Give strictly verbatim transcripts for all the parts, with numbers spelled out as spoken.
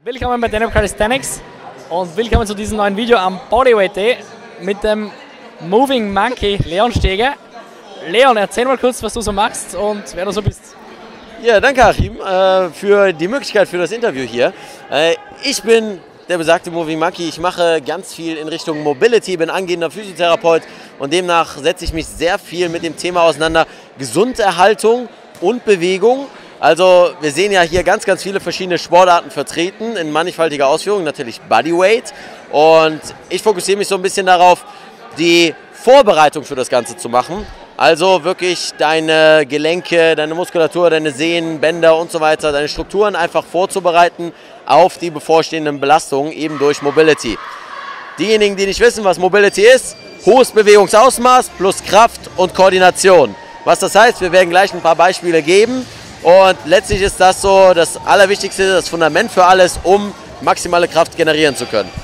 Willkommen bei Dynamic Calisthenics und willkommen zu diesem neuen Video am Bodyweight Day mit dem Moving Monkey Leon Steger. Leon, erzähl mal kurz, was du so machst und wer du so bist. Ja, danke Achim äh, für die Möglichkeit für das Interview hier. Äh, ich bin der besagte Moving Monkey. Ich mache ganz viel in Richtung Mobility, bin angehender Physiotherapeut und demnach setze ich mich sehr viel mit dem Thema auseinander Gesunderhaltung und Bewegung. Also wir sehen ja hier ganz, ganz viele verschiedene Sportarten vertreten in mannigfaltiger Ausführung, natürlich Bodyweight. Und ich fokussiere mich so ein bisschen darauf, die Vorbereitung für das Ganze zu machen. Also wirklich deine Gelenke, deine Muskulatur, deine Sehnen, Bänder und so weiter, deine Strukturen einfach vorzubereiten auf die bevorstehenden Belastungen eben durch Mobility. Diejenigen, die nicht wissen, was Mobility ist, hohes Bewegungsausmaß plus Kraft und Koordination. Was das heißt, wir werden gleich ein paar Beispiele geben. Und letztlich ist das so das Allerwichtigste, das Fundament für alles, um maximale Kraft generieren zu können.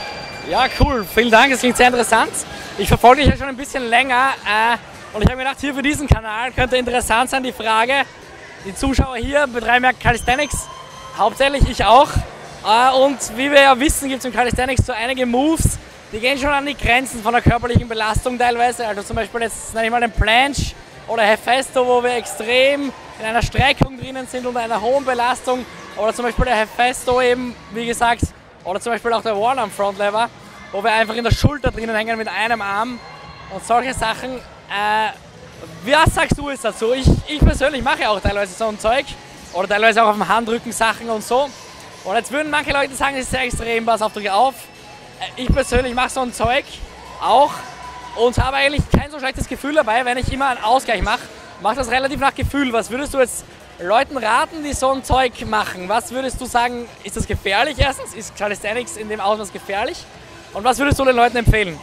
Ja, cool. Vielen Dank. Das klingt sehr interessant. Ich verfolge dich ja schon ein bisschen länger. Äh, und ich habe mir gedacht, hier für diesen Kanal könnte interessant sein die Frage, die Zuschauer hier betreiben ja Calisthenics, hauptsächlich ich auch. Äh, und wie wir ja wissen, gibt es im Calisthenics so einige Moves, die gehen schon an die Grenzen von der körperlichen Belastung teilweise. Also zum Beispiel jetzt nenne ich mal den Planche oder Hefesto, wo wir extrem in einer Streckung drinnen sind unter einer hohen Belastung, oder zum Beispiel der Hefesto eben, wie gesagt, oder zum Beispiel auch der One-Arm Front Lever, wo wir einfach in der Schulter drinnen hängen mit einem Arm und solche Sachen. Äh, was sagst du jetzt dazu? Ich, ich persönlich mache auch teilweise so ein Zeug oder teilweise auch auf dem Handrücken Sachen und so. Und jetzt würden manche Leute sagen, das ist sehr extrem, pass auf, drücke auf. Äh, ich persönlich mache so ein Zeug auch und habe eigentlich kein so schlechtes Gefühl dabei, wenn ich immer einen Ausgleich mache. Macht das relativ nach Gefühl. Was würdest du jetzt Leuten raten, die so ein Zeug machen? Was würdest du sagen, ist das gefährlich erstens? Ist Calisthenics in dem Ausmaß gefährlich? Und was würdest du den Leuten empfehlen?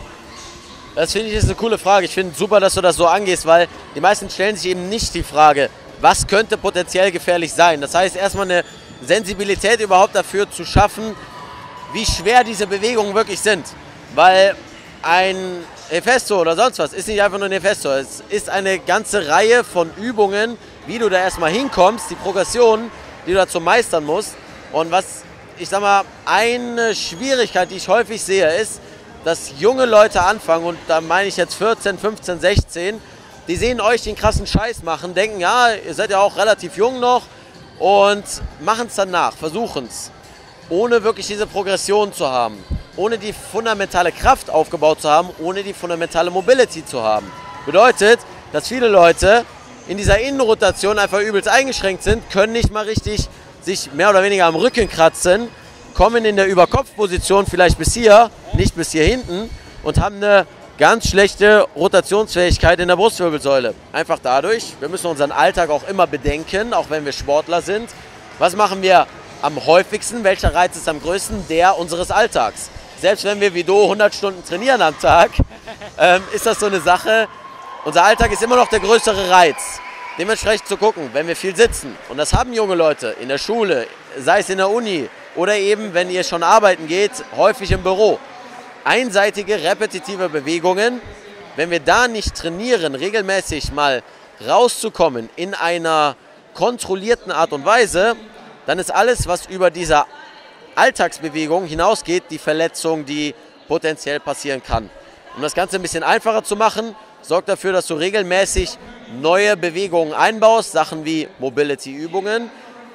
Das finde ich ist eine coole Frage. Ich finde es super, dass du das so angehst, weil die meisten stellen sich eben nicht die Frage, was könnte potenziell gefährlich sein. Das heißt, erstmal eine Sensibilität überhaupt dafür zu schaffen, wie schwer diese Bewegungen wirklich sind. Weil ein Hefesto oder sonst was ist nicht einfach nur ein Hefesto. Es ist eine ganze Reihe von Übungen, wie du da erstmal hinkommst, die Progression, die du dazu meistern musst. Und was, ich sag mal, eine Schwierigkeit, die ich häufig sehe, ist, dass junge Leute anfangen, und da meine ich jetzt vierzehn, fünfzehn, sechzehn, die sehen euch den krassen Scheiß machen, denken, ja, ihr seid ja auch relativ jung noch und machen es dann nach, versuchen es, ohne wirklich diese Progression zu haben. Ohne die fundamentale Kraft aufgebaut zu haben, ohne die fundamentale Mobility zu haben. Bedeutet, dass viele Leute in dieser Innenrotation einfach übelst eingeschränkt sind, können nicht mal richtig sich mehr oder weniger am Rücken kratzen, kommen in der Überkopfposition vielleicht bis hier, nicht bis hier hinten und haben eine ganz schlechte Rotationsfähigkeit in der Brustwirbelsäule. Einfach dadurch, wir müssen unseren Alltag auch immer bedenken, auch wenn wir Sportler sind. Was machen wir am häufigsten? Welcher Reiz ist am größten? Der unseres Alltags. Selbst wenn wir wie du hundert Stunden trainieren am Tag, ähm, ist das so eine Sache. Unser Alltag ist immer noch der größere Reiz. Dementsprechend zu gucken, wenn wir viel sitzen, und das haben junge Leute in der Schule, sei es in der Uni oder eben, wenn ihr schon arbeiten geht, häufig im Büro. Einseitige, repetitive Bewegungen, wenn wir da nicht trainieren, regelmäßig mal rauszukommen in einer kontrollierten Art und Weise, dann ist alles, was über dieser Alltagsbewegung hinausgeht, die Verletzung, die potenziell passieren kann. Um das Ganze ein bisschen einfacher zu machen, sorgt dafür, dass du regelmäßig neue Bewegungen einbaust, Sachen wie Mobility-Übungen,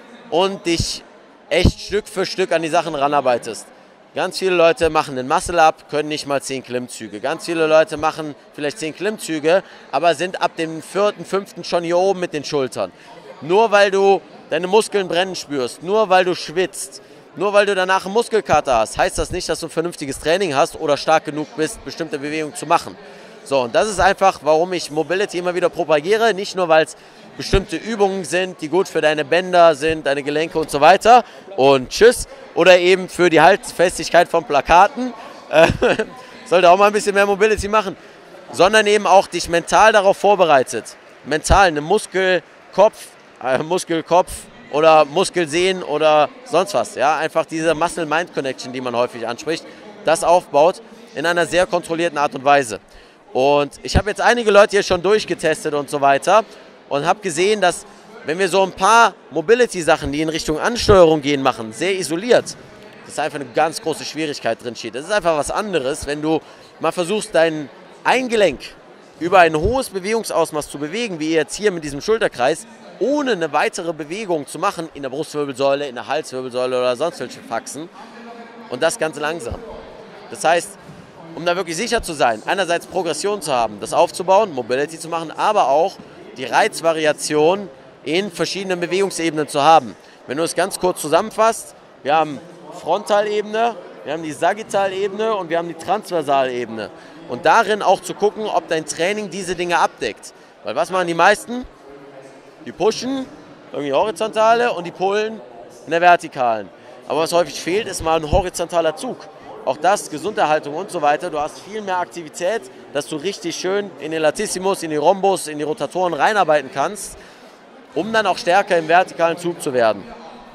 und dich echt Stück für Stück an die Sachen ranarbeitest. Ganz viele Leute machen einen Muscle-Up, können nicht mal zehn Klimmzüge. Ganz viele Leute machen vielleicht zehn Klimmzüge, aber sind ab dem vierten, fünften schon hier oben mit den Schultern. Nur weil du deine Muskeln brennen spürst, nur weil du schwitzt, nur weil du danach einen Muskelkater hast, heißt das nicht, dass du ein vernünftiges Training hast oder stark genug bist, bestimmte Bewegungen zu machen. So, und das ist einfach, warum ich Mobility immer wieder propagiere. Nicht nur, weil es bestimmte Übungen sind, die gut für deine Bänder sind, deine Gelenke und so weiter. Und tschüss. Oder eben für die Haltfestigkeit von Plakaten. Äh, sollte auch mal ein bisschen mehr Mobility machen. Sondern eben auch dich mental darauf vorbereitet. Mental, eine Muskelkopf, äh, Muskelkopf, oder Muskelsehen oder sonst was. Ja? Einfach diese Muscle-Mind-Connection, die man häufig anspricht, das aufbaut in einer sehr kontrollierten Art und Weise. Und ich habe jetzt einige Leute hier schon durchgetestet und so weiter und habe gesehen, dass wenn wir so ein paar Mobility-Sachen, die in Richtung Ansteuerung gehen, machen, sehr isoliert, dass einfach eine ganz große Schwierigkeit drin steht. Das ist einfach was anderes, wenn du mal versuchst, dein ein Gelenk über ein hohes Bewegungsausmaß zu bewegen, wie jetzt hier mit diesem Schulterkreis, ohne eine weitere Bewegung zu machen in der Brustwirbelsäule, in der Halswirbelsäule oder sonst welche Faxen. Und das ganz langsam. Das heißt, um da wirklich sicher zu sein, einerseits Progression zu haben, das aufzubauen, Mobility zu machen, aber auch die Reizvariation in verschiedenen Bewegungsebenen zu haben. Wenn du es ganz kurz zusammenfasst, wir haben Frontalebene, wir haben die Sagittalebene und wir haben die Transversalebene. Und darin auch zu gucken, ob dein Training diese Dinge abdeckt. Weil was machen die meisten? Die pushen, irgendwie horizontale und die pullen in der vertikalen. Aber was häufig fehlt, ist mal ein horizontaler Zug. Auch das, Gesunderhaltung und so weiter. Du hast viel mehr Aktivität, dass du richtig schön in den Latissimus, in die Rhombus, in die Rotatoren reinarbeiten kannst, um dann auch stärker im vertikalen Zug zu werden.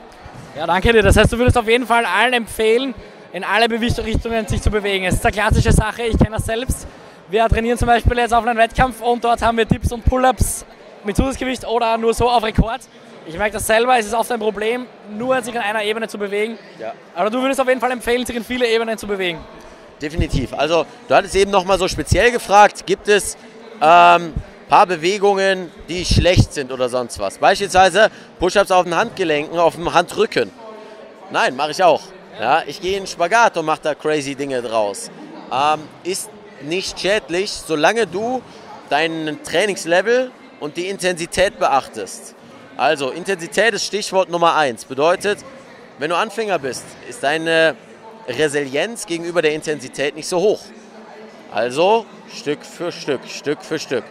Ja, danke dir. Das heißt, du würdest auf jeden Fall allen empfehlen, in alle Richtungen sich zu bewegen. Es ist eine klassische Sache, ich kenne das selbst. Wir trainieren zum Beispiel jetzt auf einen Wettkampf und dort haben wir Dips und Pull-Ups mit Zusatzgewicht oder nur so auf Rekord. Ich merke das selber, es ist oft ein Problem, nur sich in einer Ebene zu bewegen. Ja. Aber du würdest auf jeden Fall empfehlen, sich in viele Ebenen zu bewegen. Definitiv. Also du hattest eben noch mal so speziell gefragt, gibt es ähm, paar Bewegungen, die schlecht sind oder sonst was? Beispielsweise Push-Ups auf den Handgelenken, auf dem Handrücken. Nein, mache ich auch. Ja, ich gehe in den Spagat und mache da crazy Dinge draus. Ähm, ist nicht schädlich, solange du dein Trainingslevel und die Intensität beachtest. Also Intensität ist Stichwort Nummer eins. Bedeutet, wenn du Anfänger bist, ist deine Resilienz gegenüber der Intensität nicht so hoch. Also Stück für Stück, Stück für Stück.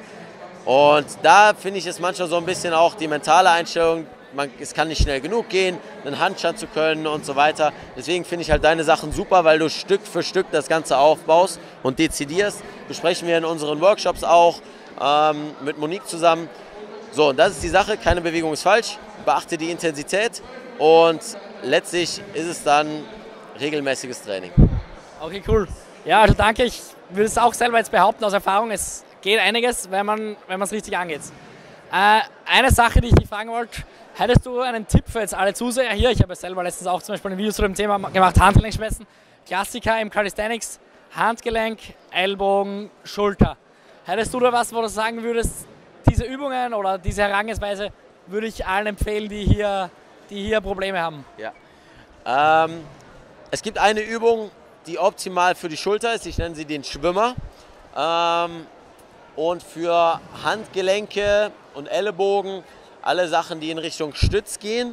Und da finde ich es manchmal so ein bisschen auch die mentale Einstellung, man, es kann nicht schnell genug gehen, einen Handstand zu können und so weiter. Deswegen finde ich halt deine Sachen super, weil du Stück für Stück das Ganze aufbaust und dezidierst. Besprechen wir in unseren Workshops auch ähm, mit Monique zusammen. So, und das ist die Sache, keine Bewegung ist falsch, beachte die Intensität und letztlich ist es dann regelmäßiges Training. Okay, cool. Ja, also danke, ich würde es auch selber jetzt behaupten aus Erfahrung, es geht einiges, wenn man wenn man es richtig angeht. Äh, eine Sache, die ich dich fragen wollte, hättest du einen Tipp für jetzt alle Zuseher hier? Ich habe selber letztens auch zum Beispiel ein Video zu dem Thema gemacht, Handgelenkschmerzen, Klassiker im Calisthenics, Handgelenk, Ellbogen, Schulter. Hättest du da was, wo du sagen würdest, diese Übungen oder diese Herangehensweise würde ich allen empfehlen, die hier, die hier Probleme haben? Ja. Ähm, es gibt eine Übung, die optimal für die Schulter ist, ich nenne sie den Schwimmer. Ähm, und für Handgelenke und Ellenbogen alle Sachen, die in Richtung Stütz gehen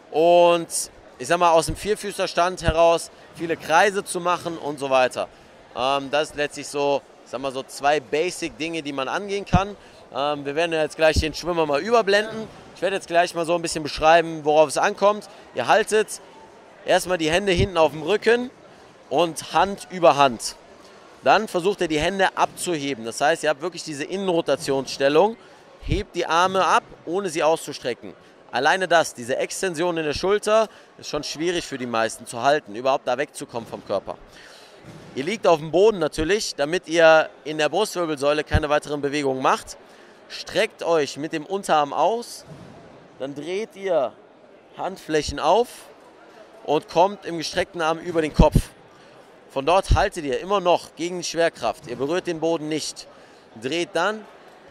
und ich sag mal aus dem Vierfüßlerstand heraus viele Kreise zu machen und so weiter. Ähm, das ist letztlich so, ich sag mal so zwei Basic-Dinge, die man angehen kann. Ähm, wir werden jetzt gleich den Schwimmer mal überblenden. Ich werde jetzt gleich mal so ein bisschen beschreiben, worauf es ankommt. Ihr haltet erstmal die Hände hinten auf dem Rücken und Hand über Hand. Dann versucht ihr die Hände abzuheben. Das heißt, ihr habt wirklich diese Innenrotationsstellung. Hebt die Arme ab, ohne sie auszustrecken. Alleine das, diese Extension in der Schulter, ist schon schwierig für die meisten zu halten, überhaupt da wegzukommen vom Körper. Ihr liegt auf dem Boden natürlich, damit ihr in der Brustwirbelsäule keine weiteren Bewegungen macht. Streckt euch mit dem Unterarm aus, dann dreht ihr Handflächen auf und kommt im gestreckten Arm über den Kopf. Von dort haltet ihr immer noch gegen die Schwerkraft. Ihr berührt den Boden nicht. Dreht dann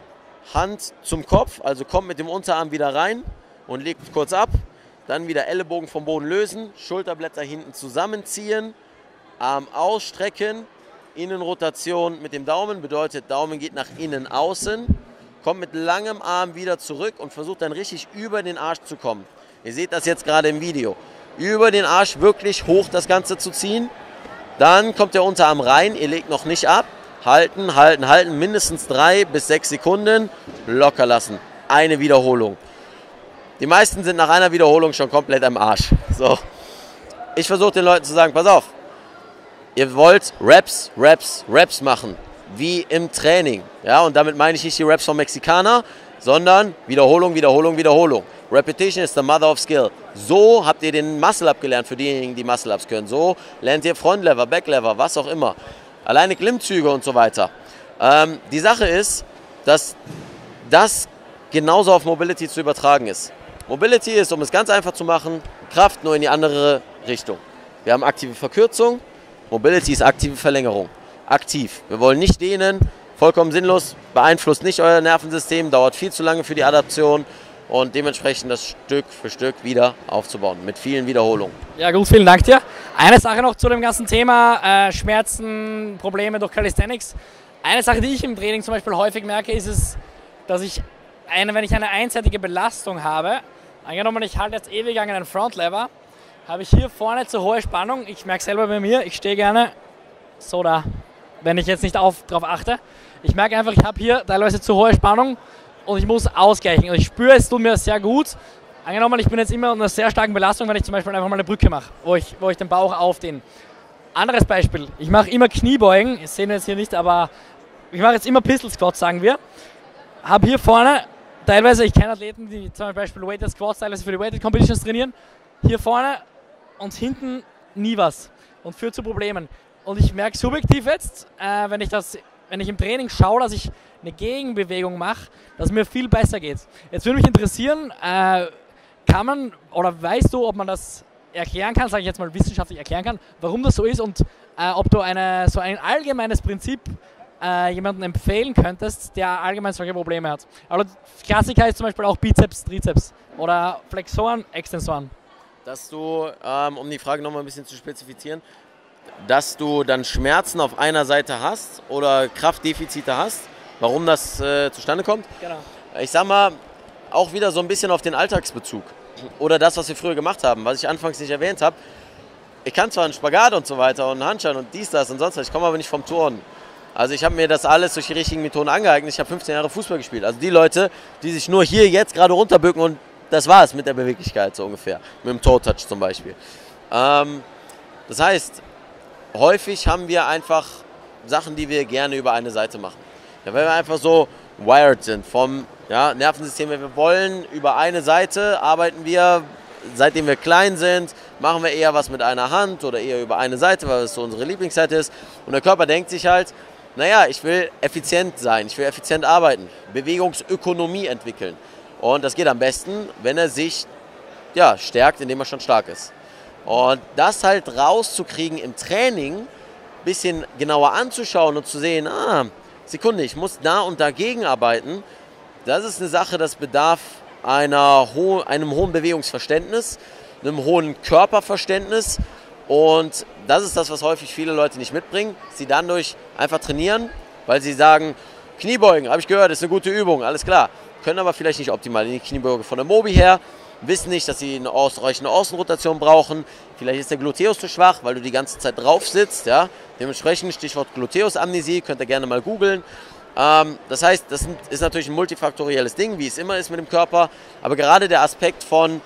Hand zum Kopf, also kommt mit dem Unterarm wieder rein und legt kurz ab. Dann wieder Ellenbogen vom Boden lösen, Schulterblätter hinten zusammenziehen, Arm ausstrecken, Innenrotation mit dem Daumen, bedeutet Daumen geht nach innen außen, kommt mit langem Arm wieder zurück und versucht dann richtig über den Arsch zu kommen. Ihr seht das jetzt gerade im Video. Über den Arsch wirklich hoch das Ganze zu ziehen. Dann kommt der Unterarm rein, ihr legt noch nicht ab. Halten, halten, halten, mindestens drei bis sechs Sekunden, locker lassen. Eine Wiederholung. Die meisten sind nach einer Wiederholung schon komplett am Arsch. So. Ich versuche den Leuten zu sagen, pass auf, ihr wollt Reps, Reps, Reps machen, wie im Training. Ja, und damit meine ich nicht die Reps vom Mexikaner, sondern Wiederholung, Wiederholung, Wiederholung. Repetition is the mother of skill. So habt ihr den Muscle-Up gelernt für diejenigen, die Muscle-Ups können. So lernt ihr Front-Lever, Back-Lever, was auch immer. Alleine Klimmzüge und so weiter. Ähm, die Sache ist, dass das genauso auf Mobility zu übertragen ist. Mobility ist, um es ganz einfach zu machen, Kraft nur in die andere Richtung. Wir haben aktive Verkürzung, Mobility ist aktive Verlängerung. Aktiv. Wir wollen nicht dehnen, vollkommen sinnlos, beeinflusst nicht euer Nervensystem, dauert viel zu lange für die Adaption und dementsprechend das Stück für Stück wieder aufzubauen, mit vielen Wiederholungen. Ja gut, vielen Dank dir. Eine Sache noch zu dem ganzen Thema, äh, Schmerzen, Probleme durch Calisthenics. Eine Sache, die ich im Training zum Beispiel häufig merke, ist es, dass ich, eine, wenn ich eine einseitige Belastung habe, angenommen ich halte jetzt ewig an einen Frontlever, habe ich hier vorne zu hohe Spannung. Ich merke selber bei mir, ich stehe gerne so da, wenn ich jetzt nicht auf, darauf achte. Ich merke einfach, ich habe hier teilweise zu hohe Spannung und ich muss ausgleichen. Und ich spüre, es tut mir sehr gut. Angenommen, ich bin jetzt immer unter einer sehr starken Belastung, wenn ich zum Beispiel einfach mal eine Brücke mache, wo ich, wo ich den Bauch aufdehne. Anderes Beispiel, ich mache immer Kniebeugen, das sehen wir jetzt hier nicht, aber ich mache jetzt immer Pistol Squats, sagen wir. Habe hier vorne, teilweise, ich kenne Athleten, die zum Beispiel Weighted Squats teilweise für die Weighted Competitions trainieren, hier vorne und hinten nie was und führt zu Problemen. Und ich merke subjektiv jetzt, äh, wenn, ich das, wenn ich im Training schaue, dass ich eine Gegenbewegung mache, dass es mir viel besser geht. Jetzt würde mich interessieren, äh, kann man oder weißt du, ob man das erklären kann, sage ich jetzt mal wissenschaftlich erklären kann, warum das so ist und äh, ob du eine, so ein allgemeines Prinzip äh, jemanden empfehlen könntest, der allgemein solche Probleme hat. Aber Klassiker ist zum Beispiel auch Bizeps, Trizeps oder Flexoren, Extensoren. Dass du, ähm, um die Frage nochmal ein bisschen zu spezifizieren, dass du dann Schmerzen auf einer Seite hast oder Kraftdefizite hast, warum das äh, zustande kommt? Genau. Ich sag mal, auch wieder so ein bisschen auf den Alltagsbezug oder das, was wir früher gemacht haben, was ich anfangs nicht erwähnt habe. Ich kann zwar einen Spagat und so weiter und einen Handstand und dies, das und sonst was, ich komme aber nicht vom Turnen. Also ich habe mir das alles durch die richtigen Methoden angeeignet. Ich habe fünfzehn Jahre Fußball gespielt. Also die Leute, die sich nur hier jetzt gerade runterbücken und das war es mit der Beweglichkeit so ungefähr, mit dem Toe-Touch zum Beispiel. Ähm, das heißt, häufig haben wir einfach Sachen, die wir gerne über eine Seite machen. Ja, weil wir einfach so wired sind vom ja, Nervensystem. Wir wollen über eine Seite, arbeiten wir, seitdem wir klein sind, machen wir eher was mit einer Hand oder eher über eine Seite, weil es so unsere Lieblingsseite ist. Und der Körper denkt sich halt, naja, ich will effizient sein, ich will effizient arbeiten, Bewegungsökonomie entwickeln. Und das geht am besten, wenn er sich ja, stärkt, indem er schon stark ist. Und das halt rauszukriegen im Training, ein bisschen genauer anzuschauen und zu sehen, ah, Sekunde, ich muss da und dagegen arbeiten, das ist eine Sache, das bedarf einer ho- einem hohen Bewegungsverständnis, einem hohen Körperverständnis. Und das ist das, was häufig viele Leute nicht mitbringen, sie dann durch einfach trainieren, weil sie sagen, Kniebeugen, habe ich gehört, ist eine gute Übung, alles klar. Können aber vielleicht nicht optimal in die Kniebeuge von der Mobi her, wissen nicht, dass sie eine ausreichende Außenrotation brauchen. Vielleicht ist der Gluteus zu schwach, weil du die ganze Zeit drauf sitzt. Ja? Dementsprechend Stichwort Gluteus-Amnesie, könnt ihr gerne mal googeln. Ähm, das heißt, das ist natürlich ein multifaktorielles Ding, wie es immer ist mit dem Körper. Aber gerade der Aspekt von,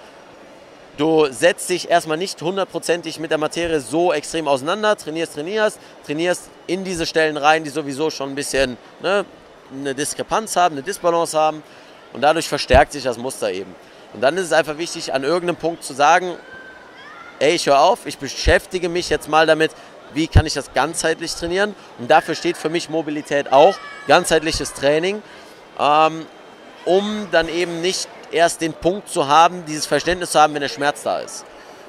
du setzt dich erstmal nicht hundertprozentig mit der Materie so extrem auseinander, trainierst, trainierst, trainierst in diese Stellen rein, die sowieso schon ein bisschen ne, eine Diskrepanz haben, eine Disbalance haben. Und dadurch verstärkt sich das Muster eben. Und dann ist es einfach wichtig, an irgendeinem Punkt zu sagen, ey, ich höre auf, ich beschäftige mich jetzt mal damit, wie kann ich das ganzheitlich trainieren. Und dafür steht für mich Mobilität auch, ganzheitliches Training, ähm, um dann eben nicht erst den Punkt zu haben, dieses Verständnis zu haben, wenn der Schmerz da ist.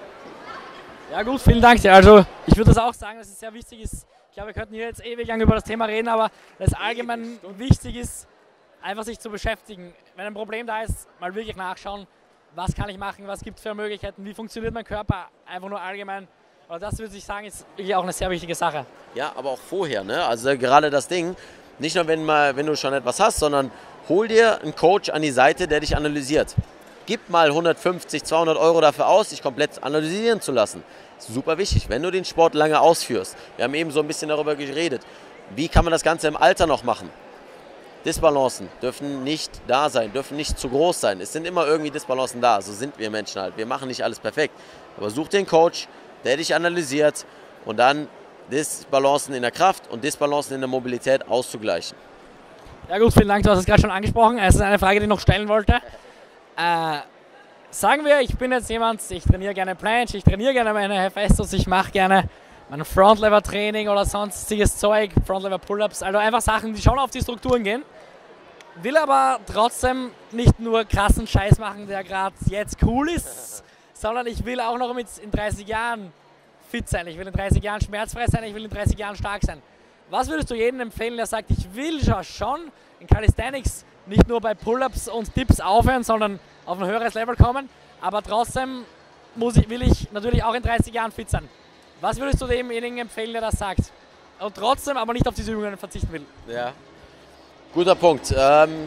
Ja gut, vielen Dank dir. Also ich würde das auch sagen, dass es sehr wichtig ist. Ich glaube, wir könnten hier jetzt ewig lang über das Thema reden, aber es allgemein wichtig ist, einfach sich zu beschäftigen. Wenn ein Problem da ist, mal wirklich nachschauen, was kann ich machen, was gibt es für Möglichkeiten, wie funktioniert mein Körper, einfach nur allgemein. Aber das würde ich sagen, ist wirklich auch eine sehr wichtige Sache. Ja, aber auch vorher, ne? Also gerade das Ding, nicht nur wenn, mal, wenn du schon etwas hast, sondern hol dir einen Coach an die Seite, der dich analysiert. Gib mal hundertfünfzig, zweihundert Euro dafür aus, dich komplett analysieren zu lassen. Super wichtig, wenn du den Sport lange ausführst. Wir haben eben so ein bisschen darüber geredet. Wie kann man das Ganze im Alter noch machen? Disbalancen dürfen nicht da sein, dürfen nicht zu groß sein. Es sind immer irgendwie Disbalancen da, so sind wir Menschen halt. Wir machen nicht alles perfekt. Aber such dir einen Coach, der dich analysiert und dann Disbalancen in der Kraft und Disbalancen in der Mobilität auszugleichen. Ja gut, vielen Dank, du hast es gerade schon angesprochen. Es ist eine Frage, die ich noch stellen wollte. Äh, sagen wir, ich bin jetzt jemand, ich trainiere gerne Planche, ich trainiere gerne meine Hephaestus, ich mache gerne mein Frontlever-Training oder sonstiges Zeug, Frontlever-Pull-Ups, also einfach Sachen, die schon auf die Strukturen gehen. Will aber trotzdem nicht nur krassen Scheiß machen, der gerade jetzt cool ist, sondern ich will auch noch mit in dreißig Jahren fit sein, ich will in dreißig Jahren schmerzfrei sein, ich will in dreißig Jahren stark sein. Was würdest du jedem empfehlen, der sagt, ich will ja schon in Calisthenics nicht nur bei Pull-Ups und Dips aufhören, sondern auf ein höheres Level kommen, aber trotzdem muss ich, will ich natürlich auch in dreißig Jahren fit sein. Was würdest du demjenigen empfehlen, der das sagt? Und trotzdem aber nicht auf diese Übungen verzichten will. Ja, guter Punkt. Ähm,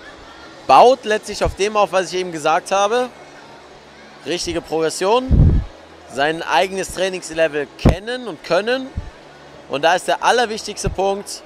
baut letztlich auf dem auf, was ich eben gesagt habe. Richtige Progression, sein eigenes Trainingslevel kennen und können. Und da ist der allerwichtigste Punkt,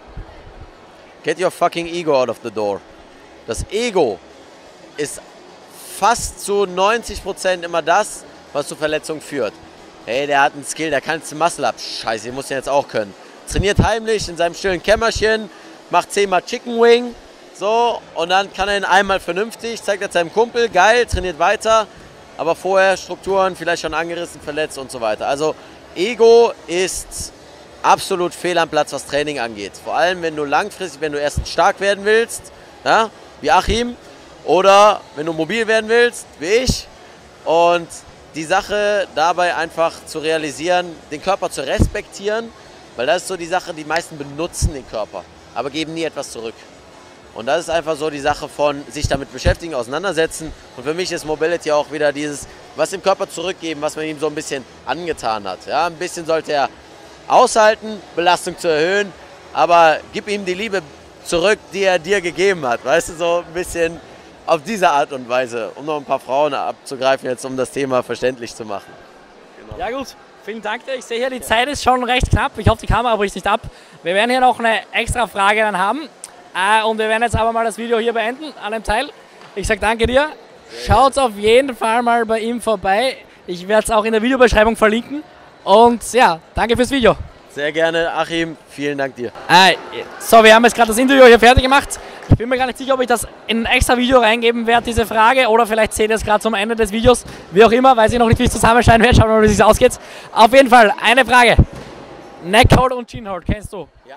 get your fucking ego out of the door. Das Ego ist fast zu neunzig Prozent immer das, was zu Verletzungen führt. Hey, der hat einen Skill, der kann jetzt Muscle-Up. Scheiße, den muss er jetzt auch können. Trainiert heimlich in seinem stillen Kämmerchen, macht zehnmal Chicken Wing, so, und dann kann er ihn einmal vernünftig, zeigt er seinem Kumpel, geil, trainiert weiter, aber vorher Strukturen vielleicht schon angerissen, verletzt und so weiter. Also Ego ist absolut fehl am Platz, was Training angeht. Vor allem, wenn du langfristig, wenn du erst stark werden willst, ja, wie Achim, oder wenn du mobil werden willst, wie ich, und die Sache dabei einfach zu realisieren, den Körper zu respektieren, weil das ist so die Sache, die meisten benutzen den Körper, aber geben nie etwas zurück. Und das ist einfach so die Sache von sich damit beschäftigen, auseinandersetzen. Und für mich ist Mobility auch wieder dieses, was dem Körper zurückgeben, was man ihm so ein bisschen angetan hat. Ja, ein bisschen sollte er aushalten, Belastung zu erhöhen, aber gib ihm die Liebe zurück, die er dir gegeben hat. Weißt du, so ein bisschen auf diese Art und Weise, um noch ein paar Frauen abzugreifen, jetzt um das Thema verständlich zu machen. Genau. Ja gut, vielen Dank dir. Ich sehe hier, die Zeit ist schon recht knapp. Ich hoffe, die Kamera bricht nicht ab. Wir werden hier noch eine extra Frage dann haben. Äh, und wir werden jetzt aber mal das Video hier beenden, an dem Teil. Ich sage danke dir. Schaut auf jeden Fall mal bei ihm vorbei. Ich werde es auch in der Videobeschreibung verlinken. Und ja, danke fürs Video. Sehr gerne, Achim. Vielen Dank dir. Äh, so, wir haben jetzt gerade das Interview hier fertig gemacht. Ich bin mir gar nicht sicher, ob ich das in ein extra Video reingeben werde, diese Frage. Oder vielleicht seht ihr es gerade zum Ende des Videos. Wie auch immer, weiß ich noch nicht, wie ich es zusammenschneiden werde. Schauen wir mal, wie es ausgeht. Auf jeden Fall, eine Frage. Neckhold und Chinhold, kennst du? Ja.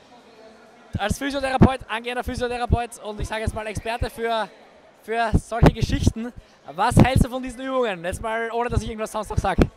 Als Physiotherapeut, angehender Physiotherapeut und ich sage jetzt mal Experte für, für solche Geschichten. Was hältst du von diesen Übungen? Jetzt mal, ohne dass ich irgendwas sonst noch sage.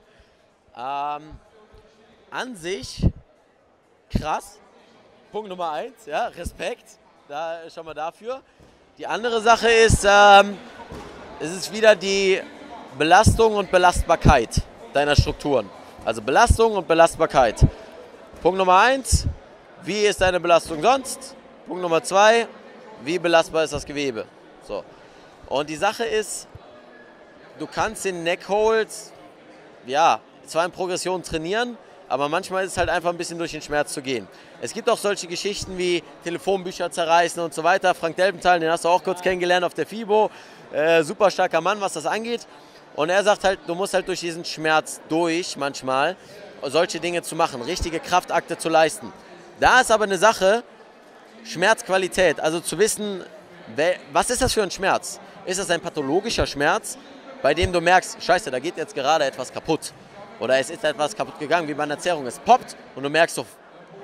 Ähm, an sich krass. Punkt Nummer eins, ja, Respekt. Da schon mal dafür. Die andere Sache ist, ähm, es ist wieder die Belastung und Belastbarkeit deiner Strukturen. Also Belastung und Belastbarkeit. Punkt Nummer eins, wie ist deine Belastung sonst? Punkt Nummer zwei, wie belastbar ist das Gewebe? So. Und die Sache ist, du kannst den Neckhold, ja, zwar in Progression trainieren, aber manchmal ist es halt einfach ein bisschen durch den Schmerz zu gehen. Es gibt auch solche Geschichten wie Telefonbücher zerreißen und so weiter. Frank Delpenthal, den hast du auch kurz kennengelernt auf der FIBO. Äh, super starker Mann, was das angeht. Und er sagt halt, du musst halt durch diesen Schmerz durch manchmal solche Dinge zu machen, richtige Kraftakte zu leisten. Da ist aber eine Sache, Schmerzqualität, also zu wissen, was ist das für ein Schmerz? Ist das ein pathologischer Schmerz, bei dem du merkst, scheiße, da geht jetzt gerade etwas kaputt. Oder es ist etwas kaputt gegangen, wie bei einer Zerrung. Es poppt und du merkst so,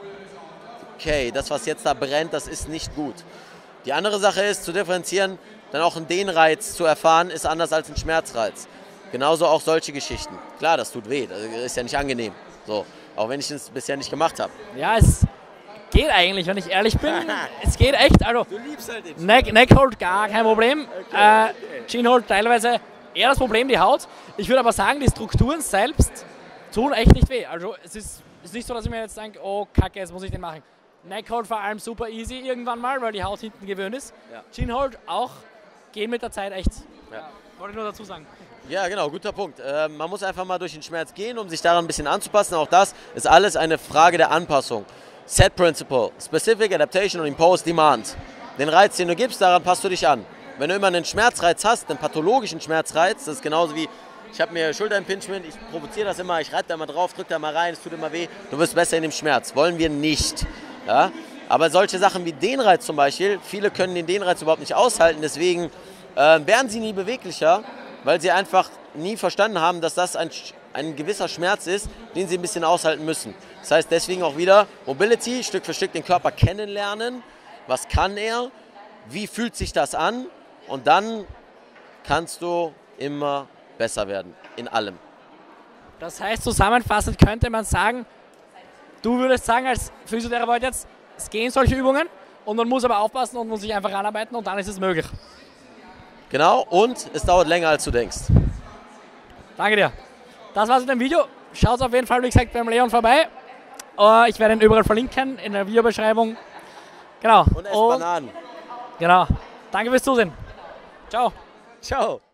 okay, das, was jetzt da brennt, das ist nicht gut. Die andere Sache ist, zu differenzieren, dann auch einen Dehnreiz zu erfahren, ist anders als ein Schmerzreiz. Genauso auch solche Geschichten. Klar, das tut weh, das ist ja nicht angenehm. So, auch wenn ich es bisher nicht gemacht habe. Ja, es geht eigentlich, wenn ich ehrlich bin. Es geht echt. Also, du liebst halt den Neck, Neckhold gar kein Problem. Okay, äh, Chinhold teilweise eher das Problem, die Haut. Ich würde aber sagen, die Strukturen selbst tun echt nicht weh. Also es ist, ist nicht so, dass ich mir jetzt denke, oh Kacke, jetzt muss ich den machen. Neckhold vor allem super easy irgendwann mal, weil die Haut hinten gewöhnt ist. Ja. Chinhold auch, gehen mit der Zeit echt. Ja. Wollte ich nur dazu sagen. Ja, genau, guter Punkt. Äh, man muss einfach mal durch den Schmerz gehen, um sich daran ein bisschen anzupassen. Auch das ist alles eine Frage der Anpassung. Set Principle, Specific Adaptation und Imposed Demand. Den Reiz, den du gibst, daran passt du dich an. Wenn du immer einen Schmerzreiz hast, einen pathologischen Schmerzreiz, das ist genauso wie, ich habe mir Schulterimpingement, ich provoziere das immer, ich reite da mal drauf, drücke da mal rein, es tut immer weh, du wirst besser in dem Schmerz. Wollen wir nicht. Ja? Aber solche Sachen wie Dehnreiz zum Beispiel, viele können den Dehnreiz überhaupt nicht aushalten, deswegen äh, werden sie nie beweglicher, weil sie einfach nie verstanden haben, dass das ein, ein gewisser Schmerz ist, den sie ein bisschen aushalten müssen. Das heißt deswegen auch wieder Mobility, Stück für Stück den Körper kennenlernen, was kann er, wie fühlt sich das an? Und dann kannst du immer besser werden, in allem. Das heißt, zusammenfassend könnte man sagen, du würdest sagen als Physiotherapeut jetzt, es gehen solche Übungen und man muss aber aufpassen und muss sich einfach ranarbeiten und dann ist es möglich. Genau, und es dauert länger als du denkst. Danke dir. Das war's mit dem Video. Schaut auf jeden Fall, wie gesagt, beim Leon vorbei. Uh, ich werde ihn überall verlinken in der Videobeschreibung. Genau. Und esst Bananen. Genau. Danke fürs Zusehen. Ciao. Ciao.